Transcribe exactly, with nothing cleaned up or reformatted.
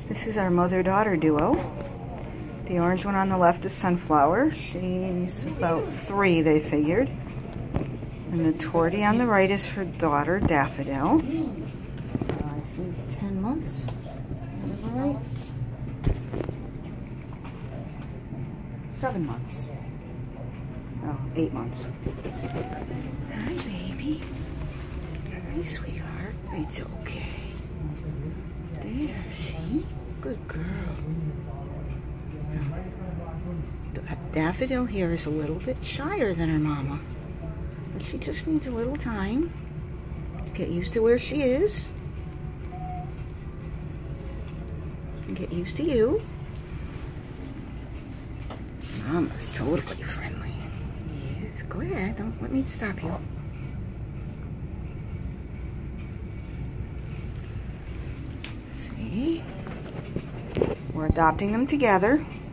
This is our mother-daughter duo. The orange one on the left is Sunflower. She's about three, they figured. And the tortie on the right is her daughter, Daffodil. Uh, I think ten months. Is that right? Seven months. Oh, eight months. Hi, baby. Hi, sweetheart. It's okay. There, see? Good girl. Daffodil here is a little bit shyer than her mama. But she just needs a little time to get used to where she is. And get used to you. Mama's totally friendly. Yes, go ahead. Don't let me stop you. See? We're adopting them together.